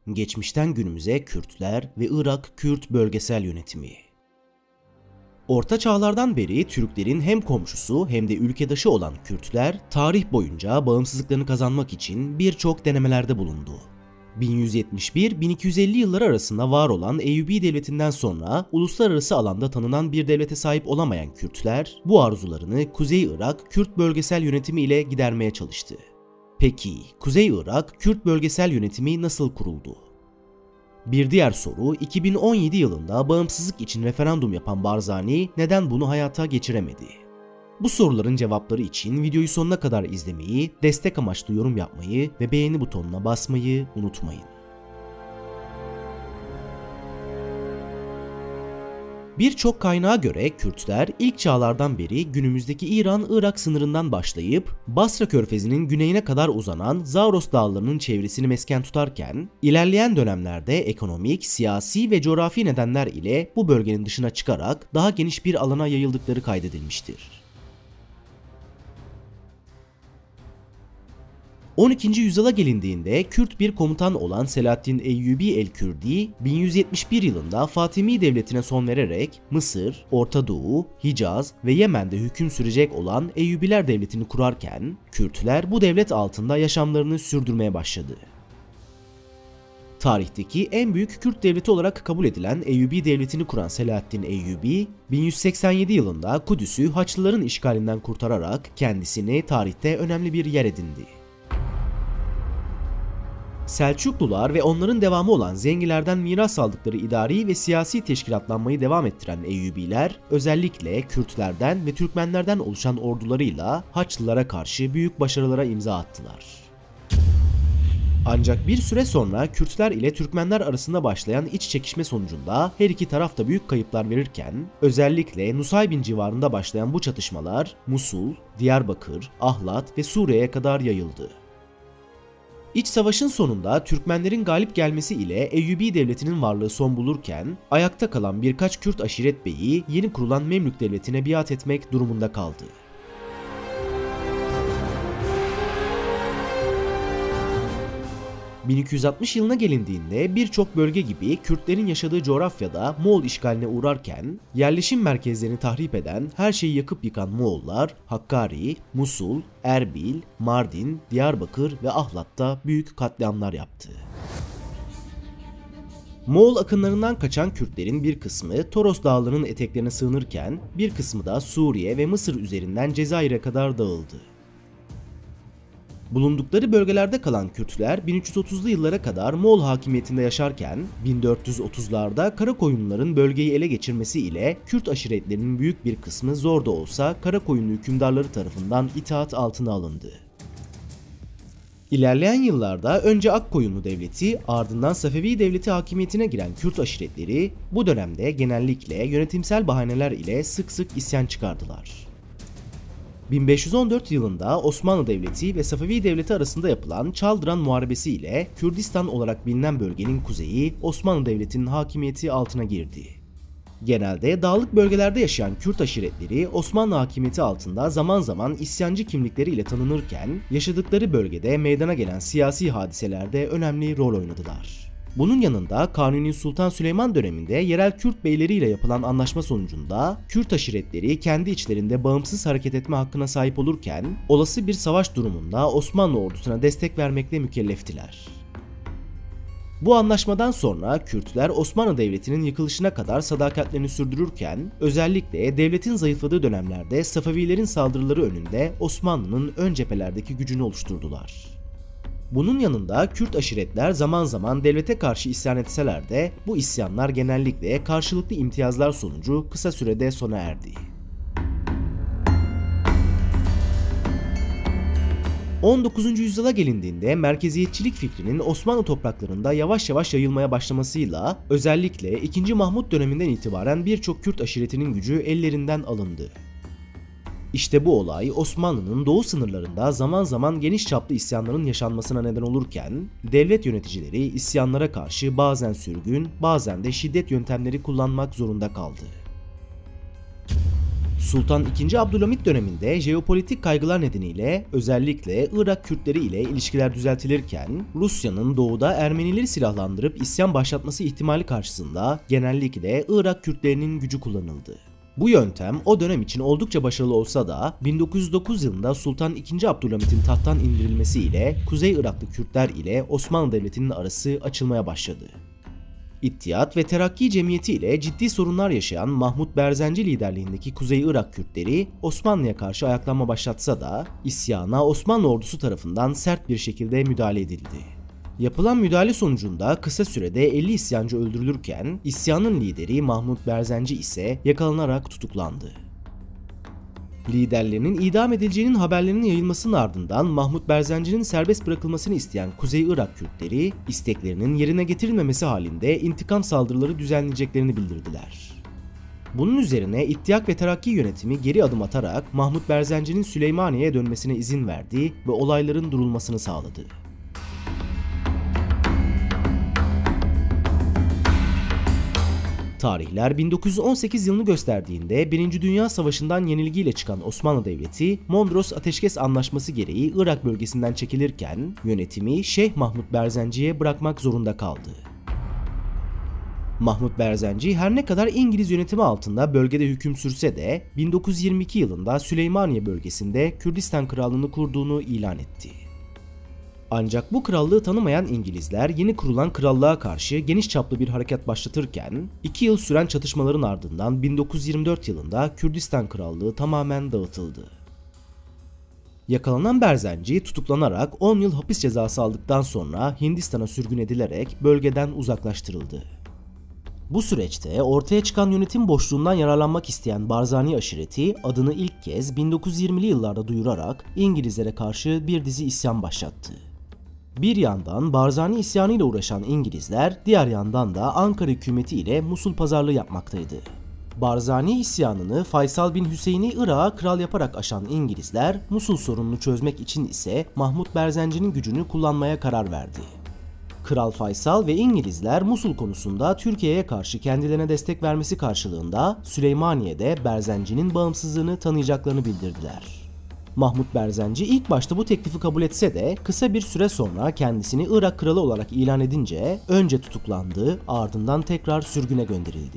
Geçmişten günümüze Kürtler ve Irak Kürt bölgesel yönetimi. Orta çağlardan beri Türklerin hem komşusu hem de ülkedaşı olan Kürtler, tarih boyunca bağımsızlıklarını kazanmak için birçok denemelerde bulundu. 1171-1250 yılları arasında var olan Eyyubi Devleti'nden sonra uluslararası alanda tanınan bir devlete sahip olamayan Kürtler, bu arzularını Kuzey Irak Kürt bölgesel yönetimi ile gidermeye çalıştı. Peki, Kuzey Irak Kürt bölgesel yönetimi nasıl kuruldu? Bir diğer soru, 2017 yılında bağımsızlık için referandum yapan Barzani neden bunu hayata geçiremedi? Bu soruların cevapları için videoyu sonuna kadar izlemeyi, destek amaçlı yorum yapmayı ve beğeni butonuna basmayı unutmayın. Birçok kaynağa göre Kürtler ilk çağlardan beri günümüzdeki İran-Irak sınırından başlayıp Basra Körfezi'nin güneyine kadar uzanan Zagros Dağları'nın çevresini mesken tutarken ilerleyen dönemlerde ekonomik, siyasi ve coğrafi nedenler ile bu bölgenin dışına çıkarak daha geniş bir alana yayıldıkları kaydedilmiştir. 12. yüzyıla gelindiğinde Kürt bir komutan olan Selahaddin Eyyubi el-Kürdi 1171 yılında Fatimi Devleti'ne son vererek Mısır, Orta Doğu, Hicaz ve Yemen'de hüküm sürecek olan Eyyubiler Devleti'ni kurarken Kürtler bu devlet altında yaşamlarını sürdürmeye başladı. Tarihteki en büyük Kürt devleti olarak kabul edilen Eyyubi Devleti'ni kuran Selahaddin Eyyubi, 1187 yılında Kudüs'ü Haçlıların işgalinden kurtararak kendisine tarihte önemli bir yer edindi. Selçuklular ve onların devamı olan Zengilerden miras aldıkları idari ve siyasi teşkilatlanmayı devam ettiren Eyyubiler, özellikle Kürtlerden ve Türkmenlerden oluşan ordularıyla Haçlılara karşı büyük başarılara imza attılar. Ancak bir süre sonra Kürtler ile Türkmenler arasında başlayan iç çekişme sonucunda her iki taraf da büyük kayıplar verirken, özellikle Nusaybin civarında başlayan bu çatışmalar Musul, Diyarbakır, Ahlat ve Suriye'ye kadar yayıldı. İç savaşın sonunda Türkmenlerin galip gelmesi ile Eyyubi Devleti'nin varlığı son bulurken, ayakta kalan birkaç Kürt aşiret beyi yeni kurulan Memlük Devleti'ne biat etmek durumunda kaldı. ...1260 yılına gelindiğinde birçok bölge gibi Kürtlerin yaşadığı coğrafyada Moğol işgaline uğrarken yerleşim merkezlerini tahrip eden, her şeyi yakıp yıkan Moğollar Hakkari, Musul, Erbil, Mardin, Diyarbakır ve Ahlat'ta büyük katliamlar yaptı. Moğol akınlarından kaçan Kürtlerin bir kısmı Toros Dağları'nın eteklerine sığınırken bir kısmı da Suriye ve Mısır üzerinden Cezayir'e kadar dağıldı. Bulundukları bölgelerde kalan Kürtler 1330'lu yıllara kadar Moğol hakimiyetinde yaşarken 1430'larda Karakoyunluların bölgeyi ele geçirmesi ile Kürt aşiretlerinin büyük bir kısmı zor da olsa Karakoyunlu hükümdarları tarafından itaat altına alındı. İlerleyen yıllarda önce Akkoyunlu Devleti, ardından Safevi Devleti hakimiyetine giren Kürt aşiretleri bu dönemde genellikle yönetimsel bahaneler ile sık sık isyan çıkardılar. 1514 yılında Osmanlı Devleti ve Safevi Devleti arasında yapılan Çaldıran Muharebesi ile Kürdistan olarak bilinen bölgenin kuzeyi Osmanlı Devleti'nin hakimiyeti altına girdi. Genelde dağlık bölgelerde yaşayan Kürt aşiretleri Osmanlı hakimiyeti altında zaman zaman isyancı kimlikleriyle tanınırken yaşadıkları bölgede meydana gelen siyasi hadiselerde önemli rol oynadılar. Bunun yanında Kanuni Sultan Süleyman döneminde yerel Kürt beyleriyle yapılan anlaşma sonucunda Kürt aşiretleri kendi içlerinde bağımsız hareket etme hakkına sahip olurken olası bir savaş durumunda Osmanlı ordusuna destek vermekle mükelleftiler. Bu anlaşmadan sonra Kürtler Osmanlı Devleti'nin yıkılışına kadar sadakatlerini sürdürürken özellikle devletin zayıfladığı dönemlerde Safevilerin saldırıları önünde Osmanlı'nın ön cephelerdeki gücünü oluşturdular. Bunun yanında Kürt aşiretler zaman zaman devlete karşı isyan etseler de bu isyanlar genellikle karşılıklı imtiyazlar sonucu kısa sürede sona erdi. 19. yüzyıla gelindiğinde merkeziyetçilik fikrinin Osmanlı topraklarında yavaş yavaş yayılmaya başlamasıyla özellikle 2. Mahmut döneminden itibaren birçok Kürt aşiretinin gücü ellerinden alındı. İşte bu olay Osmanlı'nın doğu sınırlarında zaman zaman geniş çaplı isyanların yaşanmasına neden olurken devlet yöneticileri isyanlara karşı bazen sürgün, bazen de şiddet yöntemleri kullanmak zorunda kaldı. Sultan II. Abdülhamit döneminde jeopolitik kaygılar nedeniyle özellikle Irak Kürtleri ile ilişkiler düzeltilirken Rusya'nın doğuda Ermenileri silahlandırıp isyan başlatması ihtimali karşısında genellikle Irak Kürtlerinin gücü kullanıldı. Bu yöntem o dönem için oldukça başarılı olsa da 1909 yılında Sultan II. Abdülhamit'in tahttan indirilmesiyle Kuzey Iraklı Kürtler ile Osmanlı Devleti'nin arası açılmaya başladı. İttihat ve Terakki Cemiyeti ile ciddi sorunlar yaşayan Mahmut Berzenci liderliğindeki Kuzey Irak Kürtleri Osmanlı'ya karşı ayaklanma başlatsa da isyana Osmanlı ordusu tarafından sert bir şekilde müdahale edildi. Yapılan müdahale sonucunda kısa sürede 50 isyancı öldürülürken isyanın lideri Mahmut Berzenci ise yakalanarak tutuklandı. Liderlerinin idam edileceğinin haberlerinin yayılmasının ardından Mahmut Berzenci'nin serbest bırakılmasını isteyen Kuzey Irak Kürtleri isteklerinin yerine getirilmemesi halinde intikam saldırıları düzenleyeceklerini bildirdiler. Bunun üzerine İttihat ve Terakki yönetimi geri adım atarak Mahmut Berzenci'nin Süleymaniye'ye dönmesine izin verdi ve olayların durulmasını sağladı. Tarihler 1918 yılını gösterdiğinde 1. Dünya Savaşı'ndan yenilgiyle çıkan Osmanlı Devleti, Mondros Ateşkes Anlaşması gereği Irak bölgesinden çekilirken yönetimi Şeyh Mahmut Berzenci'ye bırakmak zorunda kaldı. Mahmut Berzenci her ne kadar İngiliz yönetimi altında bölgede hüküm sürse de 1922 yılında Süleymaniye bölgesinde Kürdistan Krallığını kurduğunu ilan etti. Ancak bu krallığı tanımayan İngilizler yeni kurulan krallığa karşı geniş çaplı bir harekat başlatırken 2 yıl süren çatışmaların ardından 1924 yılında Kürdistan Krallığı tamamen dağıtıldı. Yakalanan Berzenci tutuklanarak 10 yıl hapis cezası aldıktan sonra Hindistan'a sürgün edilerek bölgeden uzaklaştırıldı. Bu süreçte ortaya çıkan yönetim boşluğundan yararlanmak isteyen Barzani aşireti adını ilk kez 1920'li yıllarda duyurarak İngilizlere karşı bir dizi isyan başlattı. Bir yandan Barzani isyanı ile uğraşan İngilizler, diğer yandan da Ankara hükümeti ile Musul pazarlığı yapmaktaydı. Barzani isyanını Faysal bin Hüseyin'i Irak'a kral yaparak aşan İngilizler, Musul sorununu çözmek için ise Mahmut Berzenci'nin gücünü kullanmaya karar verdi. Kral Faysal ve İngilizler Musul konusunda Türkiye'ye karşı kendilerine destek vermesi karşılığında Süleymaniye'de Berzenci'nin bağımsızlığını tanıyacaklarını bildirdiler. Mahmut Berzenci ilk başta bu teklifi kabul etse de kısa bir süre sonra kendisini Irak kralı olarak ilan edince önce tutuklandı, ardından tekrar sürgüne gönderildi.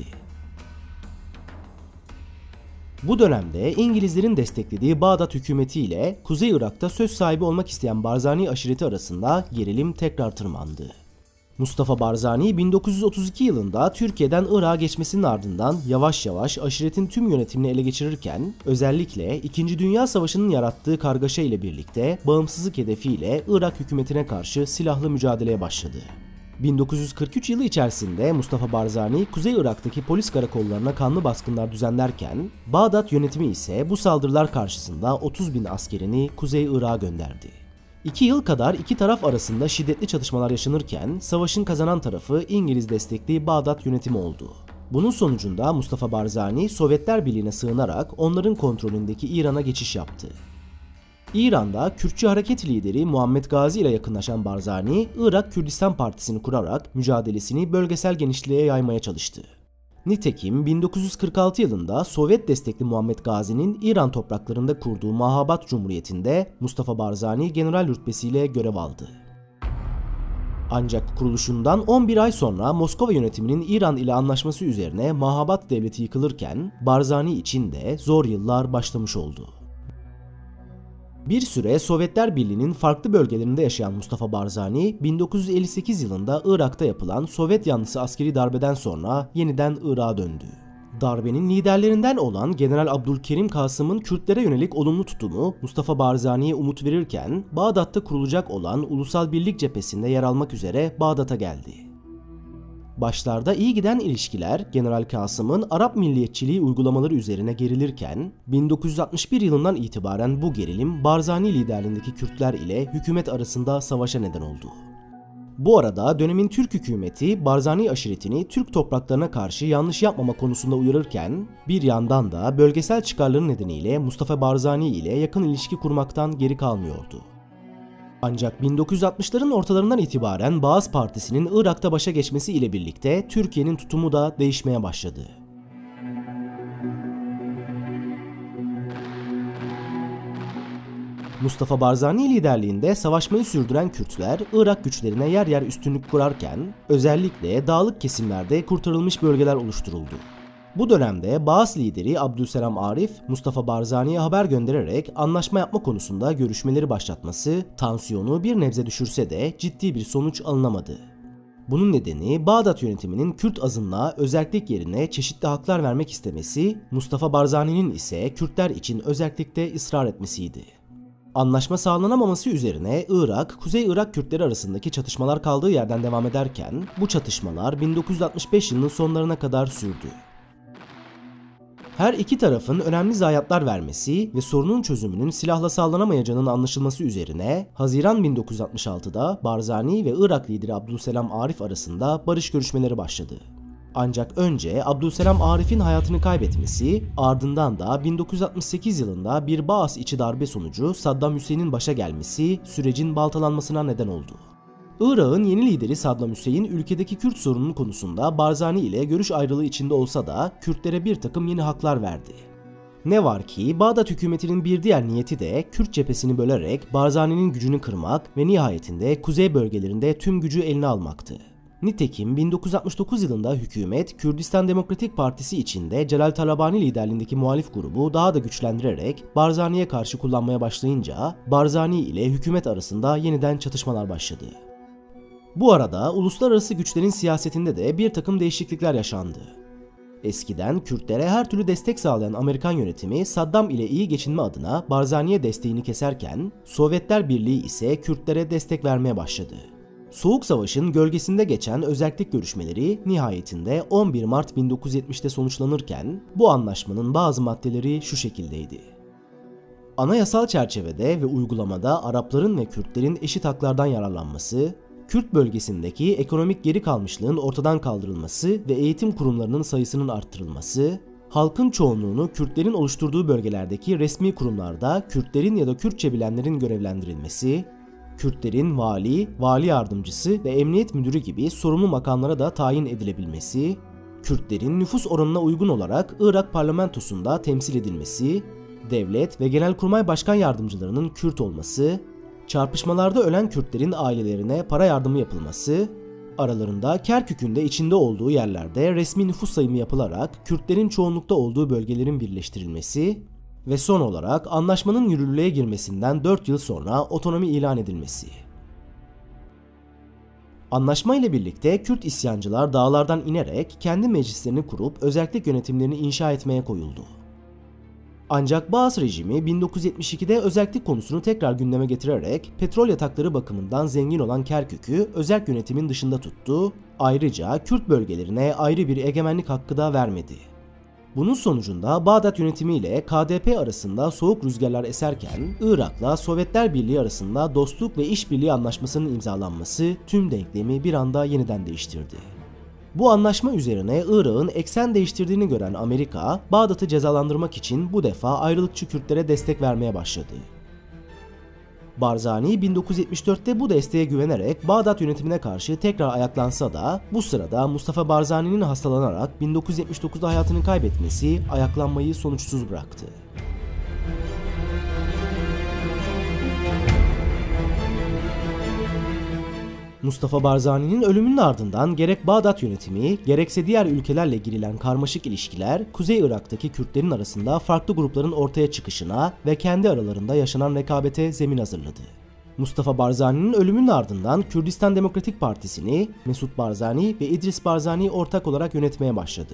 Bu dönemde İngilizlerin desteklediği Bağdat hükümeti ile Kuzey Irak'ta söz sahibi olmak isteyen Barzani aşireti arasında gerilim tekrar tırmandı. Mustafa Barzani 1932 yılında Türkiye'den Irak'a geçmesinin ardından yavaş yavaş aşiretin tüm yönetimini ele geçirirken özellikle 2. Dünya Savaşı'nın yarattığı kargaşa ile birlikte bağımsızlık hedefiyle Irak hükümetine karşı silahlı mücadeleye başladı. 1943 yılı içerisinde Mustafa Barzani Kuzey Irak'taki polis karakollarına kanlı baskınlar düzenlerken Bağdat yönetimi ise bu saldırılar karşısında 30.000 askerini Kuzey Irak'a gönderdi. 2 yıl kadar iki taraf arasında şiddetli çatışmalar yaşanırken savaşın kazanan tarafı İngiliz destekli Bağdat yönetimi oldu. Bunun sonucunda Mustafa Barzani Sovyetler Birliği'ne sığınarak onların kontrolündeki İran'a geçiş yaptı. İran'da Kürtçü hareket lideri Muhammed Gazi ile yakınlaşan Barzani, Irak Kürdistan Partisi'ni kurarak mücadelesini bölgesel genişliğe yaymaya çalıştı. Nitekim 1946 yılında Sovyet destekli Muhammed Gazi'nin İran topraklarında kurduğu Mahabat Cumhuriyeti'nde Mustafa Barzani general rütbesiyle görev aldı. Ancak kuruluşundan 11 ay sonra Moskova yönetiminin İran ile anlaşması üzerine Mahabat devleti yıkılırken Barzani için de zor yıllar başlamış oldu. Bir süre Sovyetler Birliği'nin farklı bölgelerinde yaşayan Mustafa Barzani, 1958 yılında Irak'ta yapılan Sovyet yanlısı askeri darbeden sonra yeniden Irak'a döndü. Darbenin liderlerinden olan General Abdülkerim Kasım'ın Kürtlere yönelik olumlu tutumu Mustafa Barzani'ye umut verirken, Bağdat'ta kurulacak olan Ulusal Birlik Cephesi'nde yer almak üzere Bağdat'a geldi. Başlarda iyi giden ilişkiler General Kasım'ın Arap milliyetçiliği uygulamaları üzerine gerilirken 1961 yılından itibaren bu gerilim Barzani liderliğindeki Kürtler ile hükümet arasında savaşa neden oldu. Bu arada dönemin Türk hükümeti Barzani aşiretini Türk topraklarına karşı yanlış yapmama konusunda uyarırken bir yandan da bölgesel çıkarları nedeniyle Mustafa Barzani ile yakın ilişki kurmaktan geri kalmıyordu. Ancak 1960'ların ortalarından itibaren Baas Partisi'nin Irak'ta başa geçmesi ile birlikte Türkiye'nin tutumu da değişmeye başladı. Mustafa Barzani liderliğinde savaşmayı sürdüren Kürtler, Irak güçlerine yer yer üstünlük kurarken, özellikle dağlık kesimlerde kurtarılmış bölgeler oluşturuldu. Bu dönemde Baas lideri Abdülselam Arif, Mustafa Barzani'ye haber göndererek anlaşma yapma konusunda görüşmeleri başlatması, tansiyonu bir nebze düşürse de ciddi bir sonuç alınamadı. Bunun nedeni Bağdat yönetiminin Kürt azınlığa özellik yerine çeşitli haklar vermek istemesi, Mustafa Barzani'nin ise Kürtler için özellikle ısrar etmesiydi. Anlaşma sağlanamaması üzerine Irak, Kuzey Irak Kürtleri arasındaki çatışmalar kaldığı yerden devam ederken, bu çatışmalar 1965 yılının sonlarına kadar sürdü. Her iki tarafın önemli zayiatlar vermesi ve sorunun çözümünün silahla sağlanamayacağının anlaşılması üzerine Haziran 1966'da Barzani ve Irak lideri Abdülselam Arif arasında barış görüşmeleri başladı. Ancak önce Abdülselam Arif'in hayatını kaybetmesi, ardından da 1968 yılında bir Baas içi darbe sonucu Saddam Hüseyin'in başa gelmesi sürecin baltalanmasına neden oldu. Irak'ın yeni lideri Saddam Hüseyin ülkedeki Kürt sorununun konusunda Barzani ile görüş ayrılığı içinde olsa da Kürtlere bir takım yeni haklar verdi. Ne var ki Bağdat hükümetinin bir diğer niyeti de Kürt cephesini bölerek Barzani'nin gücünü kırmak ve nihayetinde kuzey bölgelerinde tüm gücü eline almaktı. Nitekim 1969 yılında hükümet Kürdistan Demokratik Partisi içinde Celal Talabani liderliğindeki muhalif grubu daha da güçlendirerek Barzani'ye karşı kullanmaya başlayınca Barzani ile hükümet arasında yeniden çatışmalar başladı. Bu arada uluslararası güçlerin siyasetinde de bir takım değişiklikler yaşandı. Eskiden Kürtlere her türlü destek sağlayan Amerikan yönetimi Saddam ile iyi geçinme adına Barzani'ye desteğini keserken Sovyetler Birliği ise Kürtlere destek vermeye başladı. Soğuk Savaş'ın gölgesinde geçen özellik görüşmeleri nihayetinde 11 Mart 1970'te sonuçlanırken bu anlaşmanın bazı maddeleri şu şekildeydi. Anayasal çerçevede ve uygulamada Arapların ve Kürtlerin eşit haklardan yararlanması, Kürt bölgesindeki ekonomik geri kalmışlığın ortadan kaldırılması ve eğitim kurumlarının sayısının arttırılması, halkın çoğunluğunu Kürtlerin oluşturduğu bölgelerdeki resmi kurumlarda Kürtlerin ya da Kürtçe bilenlerin görevlendirilmesi, Kürtlerin vali, vali yardımcısı ve emniyet müdürü gibi sorumlu makamlara da tayin edilebilmesi, Kürtlerin nüfus oranına uygun olarak Irak parlamentosunda temsil edilmesi, devlet ve genelkurmay başkan yardımcılarının Kürt olması, çarpışmalarda ölen Kürtlerin ailelerine para yardımı yapılması, aralarında Kerkük'ün de içinde olduğu yerlerde resmi nüfus sayımı yapılarak Kürtlerin çoğunlukta olduğu bölgelerin birleştirilmesi ve son olarak anlaşmanın yürürlüğe girmesinden 4 yıl sonra otonomi ilan edilmesi. Anlaşma ile birlikte Kürt isyancılar dağlardan inerek kendi meclislerini kurup özellik yönetimlerini inşa etmeye koyuldu. Ancak Baas rejimi 1972'de özellik konusunu tekrar gündeme getirerek petrol yatakları bakımından zengin olan Kerkük'ü özerk yönetimin dışında tuttu, ayrıca Kürt bölgelerine ayrı bir egemenlik hakkı da vermedi. Bunun sonucunda Bağdat yönetimi ile KDP arasında soğuk rüzgarlar eserken Irak'la Sovyetler Birliği arasında dostluk ve işbirliği anlaşmasının imzalanması tüm denklemi bir anda yeniden değiştirdi. Bu anlaşma üzerine Irak'ın eksen değiştirdiğini gören Amerika, Bağdat'ı cezalandırmak için bu defa ayrılıkçı Kürtlere destek vermeye başladı. Barzani 1974'te bu desteğe güvenerek Bağdat yönetimine karşı tekrar ayaklansa da bu sırada Mustafa Barzani'nin hastalanarak 1979'da hayatını kaybetmesi ayaklanmayı sonuçsuz bıraktı. Mustafa Barzani'nin ölümünün ardından gerek Bağdat yönetimi, gerekse diğer ülkelerle girilen karmaşık ilişkiler, Kuzey Irak'taki Kürtlerin arasında farklı grupların ortaya çıkışına ve kendi aralarında yaşanan rekabete zemin hazırladı. Mustafa Barzani'nin ölümünün ardından Kürdistan Demokratik Partisi'ni Mesut Barzani ve İdris Barzani ortak olarak yönetmeye başladı.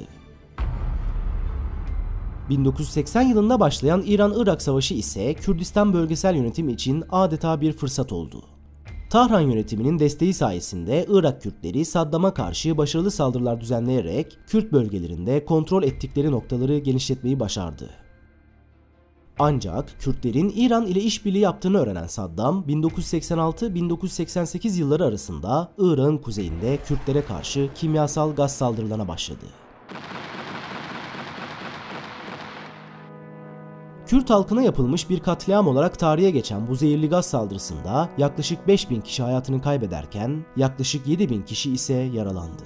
1980 yılında başlayan İran-Irak Savaşı ise Kürdistan bölgesel yönetimi için adeta bir fırsat oldu. Tahran yönetiminin desteği sayesinde Irak Kürtleri Saddam'a karşı başarılı saldırılar düzenleyerek Kürt bölgelerinde kontrol ettikleri noktaları genişletmeyi başardı. Ancak Kürtlerin İran ile işbirliği yaptığını öğrenen Saddam, 1986-1988 yılları arasında Irak'ın kuzeyinde Kürtlere karşı kimyasal gaz saldırılarına başladı. Kürt halkına yapılmış bir katliam olarak tarihe geçen bu zehirli gaz saldırısında yaklaşık 5000 kişi hayatını kaybederken yaklaşık 7000 kişi ise yaralandı.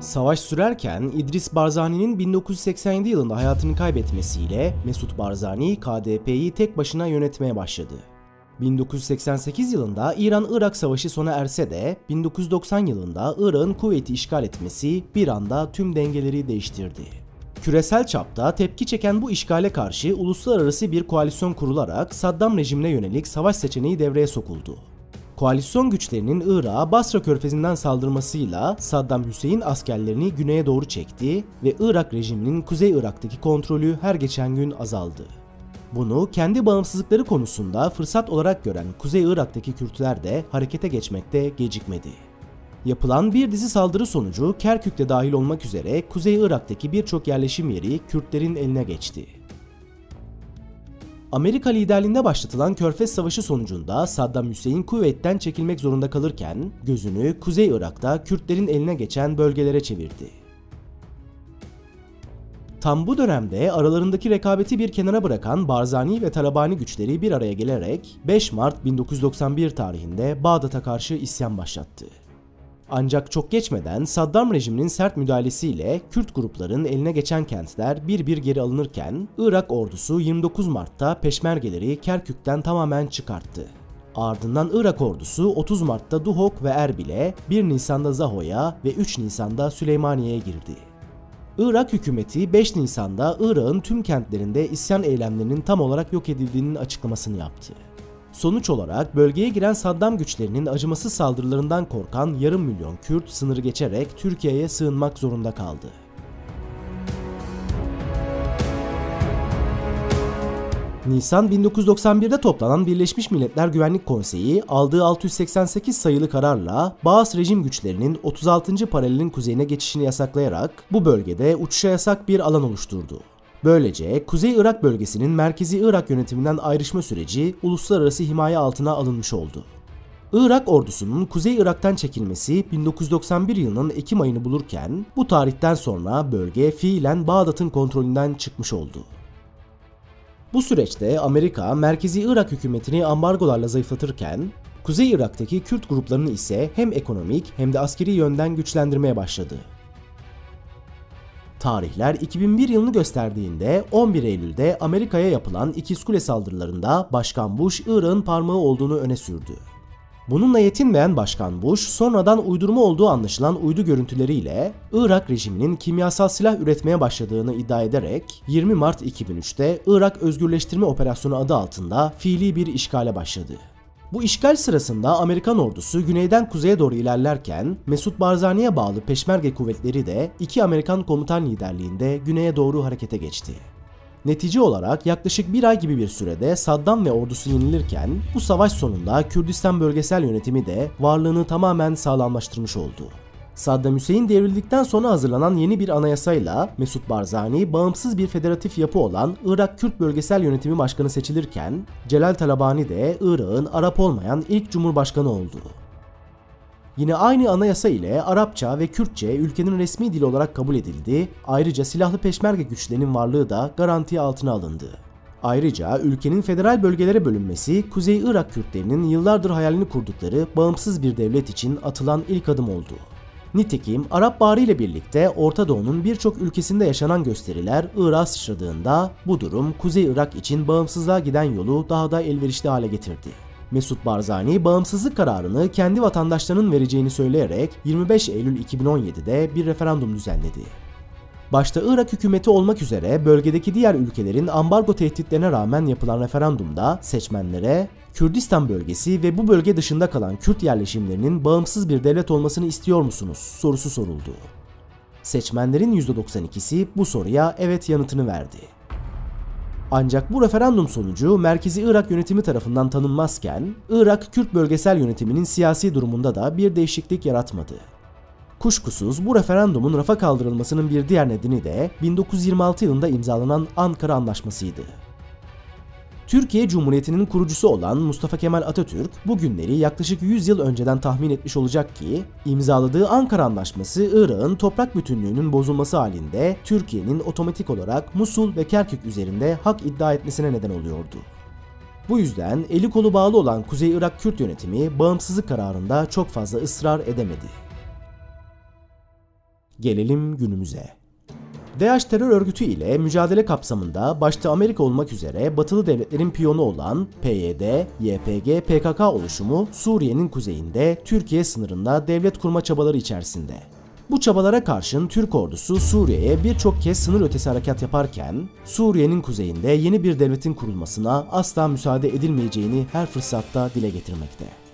Savaş sürerken İdris Barzani'nin 1987 yılında hayatını kaybetmesiyle Mesut Barzani KDP'yi tek başına yönetmeye başladı. 1988 yılında İran-Irak Savaşı sona erse de 1990 yılında Irak'ın Kuveyt'i işgal etmesi bir anda tüm dengeleri değiştirdi. Küresel çapta tepki çeken bu işgale karşı uluslararası bir koalisyon kurularak Saddam rejimine yönelik savaş seçeneği devreye sokuldu. Koalisyon güçlerinin Irak'a Basra Körfezi'nden saldırmasıyla Saddam Hüseyin askerlerini güneye doğru çekti ve Irak rejiminin Kuzey Irak'taki kontrolü her geçen gün azaldı. Bunu kendi bağımsızlıkları konusunda fırsat olarak gören Kuzey Irak'taki Kürtler de harekete geçmekte gecikmedi. Yapılan bir dizi saldırı sonucu Kerkük'te dahil olmak üzere Kuzey Irak'taki birçok yerleşim yeri Kürtlerin eline geçti. Amerika liderliğinde başlatılan Körfez Savaşı sonucunda Saddam Hüseyin Kuveyt'ten çekilmek zorunda kalırken gözünü Kuzey Irak'ta Kürtlerin eline geçen bölgelere çevirdi. Tam bu dönemde aralarındaki rekabeti bir kenara bırakan Barzani ve Talabani güçleri bir araya gelerek 5 Mart 1991 tarihinde Bağdat'a karşı isyan başlattı. Ancak çok geçmeden Saddam rejiminin sert müdahalesiyle Kürt grupların eline geçen kentler bir bir geri alınırken Irak ordusu 29 Mart'ta Peşmergeleri Kerkük'ten tamamen çıkarttı. Ardından Irak ordusu 30 Mart'ta Duhok ve Erbil'e, 1 Nisan'da Zaho'ya ve 3 Nisan'da Süleymaniye'ye girdi. Irak hükümeti 5 Nisan'da Irak'ın tüm kentlerinde isyan eylemlerinin tam olarak yok edildiğinin açıklamasını yaptı. Sonuç olarak bölgeye giren Saddam güçlerinin acımasız saldırılarından korkan yarım milyon Kürt sınırı geçerek Türkiye'ye sığınmak zorunda kaldı. Nisan 1991'de toplanan Birleşmiş Milletler Güvenlik Konseyi aldığı 688 sayılı kararla Baas rejim güçlerinin 36. paralelin kuzeyine geçişini yasaklayarak bu bölgede uçuşa yasak bir alan oluşturdu. Böylece Kuzey Irak bölgesinin Merkezi Irak yönetiminden ayrışma süreci uluslararası himaye altına alınmış oldu. Irak ordusunun Kuzey Irak'tan çekilmesi 1991 yılının Ekim ayını bulurken bu tarihten sonra bölge fiilen Bağdat'ın kontrolünden çıkmış oldu. Bu süreçte Amerika, Merkezi Irak hükümetini ambargolarla zayıflatırken, Kuzey Irak'taki Kürt gruplarını ise hem ekonomik hem de askeri yönden güçlendirmeye başladı. Tarihler 2001 yılını gösterdiğinde 11 Eylül'de Amerika'ya yapılan İkizkule saldırılarında Başkan Bush, Irak'ın parmağı olduğunu öne sürdü. Bununla yetinmeyen Başkan Bush, sonradan uydurma olduğu anlaşılan uydu görüntüleriyle Irak rejiminin kimyasal silah üretmeye başladığını iddia ederek 20 Mart 2003'te Irak Özgürleştirme Operasyonu adı altında fiili bir işgale başladı. Bu işgal sırasında Amerikan ordusu güneyden kuzeye doğru ilerlerken Mesut Barzani'ye bağlı Peşmerge kuvvetleri de 2 Amerikan komutan liderliğinde güneye doğru harekete geçti. Netice olarak yaklaşık bir ay gibi bir sürede Saddam ve ordusu yenilirken bu savaş sonunda Kürdistan bölgesel yönetimi de varlığını tamamen sağlamlaştırmış oldu. Saddam Hüseyin devrildikten sonra hazırlanan yeni bir anayasayla Mesut Barzani bağımsız bir federatif yapı olan Irak Kürt Bölgesel Yönetimi Başkanı seçilirken Celal Talabani de Irak'ın Arap olmayan ilk cumhurbaşkanı oldu. Yine aynı anayasa ile Arapça ve Kürtçe ülkenin resmi dili olarak kabul edildi, ayrıca silahlı peşmerge güçlerinin varlığı da garanti altına alındı. Ayrıca ülkenin federal bölgelere bölünmesi, Kuzey Irak Kürtlerinin yıllardır hayalini kurdukları bağımsız bir devlet için atılan ilk adım oldu. Nitekim Arap Baharı ile birlikte Orta Doğu'nun birçok ülkesinde yaşanan gösteriler Irak'a sıçradığında bu durum Kuzey Irak için bağımsızlığa giden yolu daha da elverişli hale getirdi. Mesut Barzani bağımsızlık kararını kendi vatandaşlarının vereceğini söyleyerek 25 Eylül 2017'de bir referandum düzenledi. Başta Irak hükümeti olmak üzere bölgedeki diğer ülkelerin ambargo tehditlerine rağmen yapılan referandumda seçmenlere Kürdistan bölgesi ve bu bölge dışında kalan Kürt yerleşimlerinin bağımsız bir devlet olmasını istiyor musunuz sorusu soruldu. Seçmenlerin %92'si bu soruya evet yanıtını verdi. Ancak bu referandum sonucu Merkezi Irak yönetimi tarafından tanınmazken Irak Kürt bölgesel yönetiminin siyasi durumunda da bir değişiklik yaratmadı. Kuşkusuz bu referandumun rafa kaldırılmasının bir diğer nedeni de 1926 yılında imzalanan Ankara Anlaşması'ydı. Türkiye Cumhuriyeti'nin kurucusu olan Mustafa Kemal Atatürk bu günleri yaklaşık 100 yıl önceden tahmin etmiş olacak ki imzaladığı Ankara Anlaşması Irak'ın toprak bütünlüğünün bozulması halinde Türkiye'nin otomatik olarak Musul ve Kerkük üzerinde hak iddia etmesine neden oluyordu. Bu yüzden eli kolu bağlı olan Kuzey Irak Kürt yönetimi bağımsızlık kararında çok fazla ısrar edemedi. Gelelim günümüze. DAEŞ terör örgütü ile mücadele kapsamında başta Amerika olmak üzere batılı devletlerin piyonu olan PYD, YPG, PKK oluşumu Suriye'nin kuzeyinde Türkiye sınırında devlet kurma çabaları içerisinde. Bu çabalara karşın Türk ordusu Suriye'ye birçok kez sınır ötesi harekat yaparken Suriye'nin kuzeyinde yeni bir devletin kurulmasına asla müsaade edilmeyeceğini her fırsatta dile getirmekte.